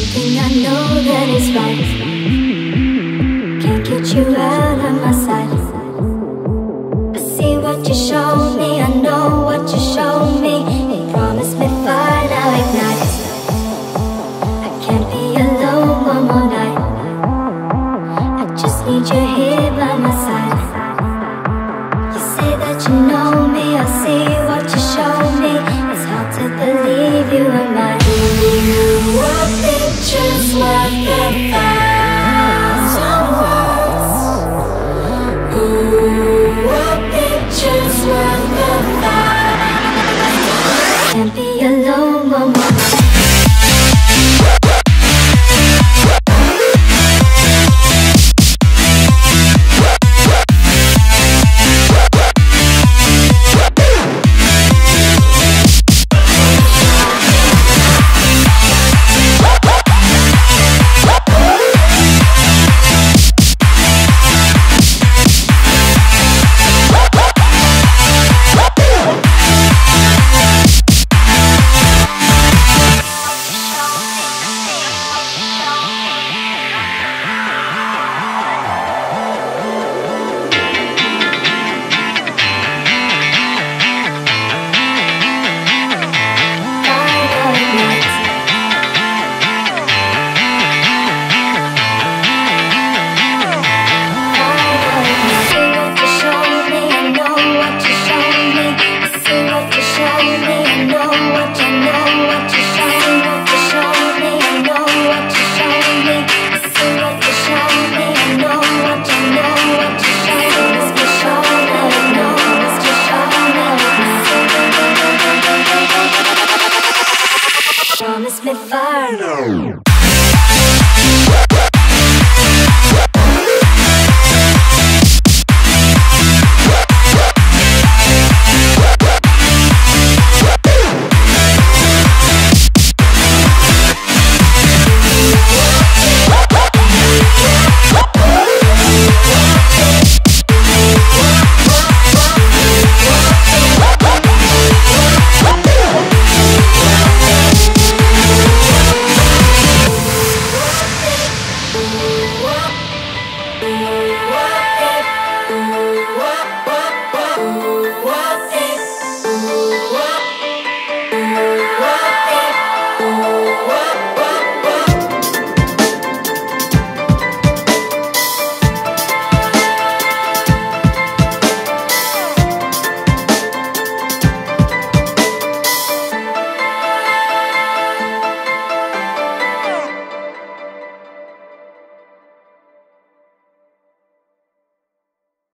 something I know that is right. Can't get you out of my sight. I see what you showed me, I know what you showed me. You promised me fire, now ignite. I can't be alone one more night. I just need you here by my side. You say that you know me, I see what you showed me. It's hard to believe you were mine. You were pictures worth a thousand words. Ooh, were pictures worth a thousand. Can't be alone one more night. Promise me fire.